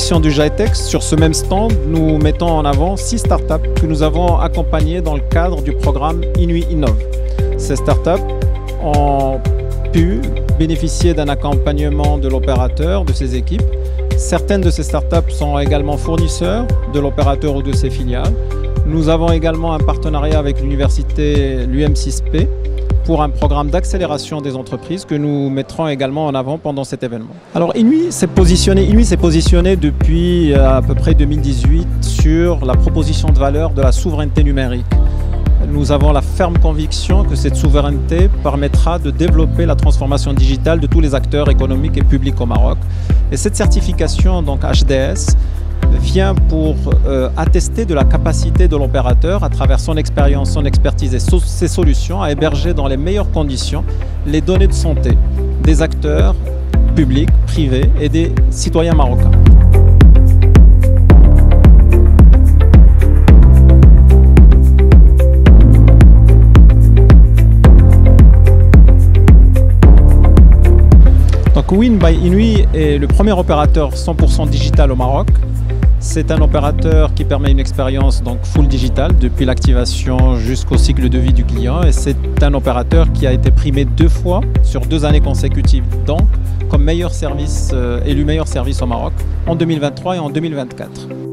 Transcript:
édition du GITEX, sur ce même stand, nous mettons en avant 6 startups que nous avons accompagnées dans le cadre du programme Inuit Innove. Ces startups ont pu bénéficier d'un accompagnement de l'opérateur, de ses équipes. Certaines de ces startups sont également fournisseurs de l'opérateur ou de ses filiales. Nous avons également un partenariat avec l'université l'UM6P pour un programme d'accélération des entreprises que nous mettrons également en avant pendant cet événement. Alors Inuit s'est positionné depuis à peu près 2018 sur la proposition de valeur de la souveraineté numérique. Nous avons la ferme conviction que cette souveraineté permettra de développer la transformation digitale de tous les acteurs économiques et publics au Maroc. Et cette certification, donc HDS, vient pour attester de la capacité de l'opérateur, à travers son expérience, son expertise et ses solutions, à héberger dans les meilleures conditions les données de santé des acteurs publics, privés et des citoyens marocains. Donc Win by Inuit est le premier opérateur 100% digital au Maroc. C'est un opérateur qui permet une expérience donc full digital depuis l'activation jusqu'au cycle de vie du client, et c'est un opérateur qui a été primé 2 fois sur 2 années consécutives, donc comme meilleur service, élu meilleur service au Maroc en 2023 et en 2024.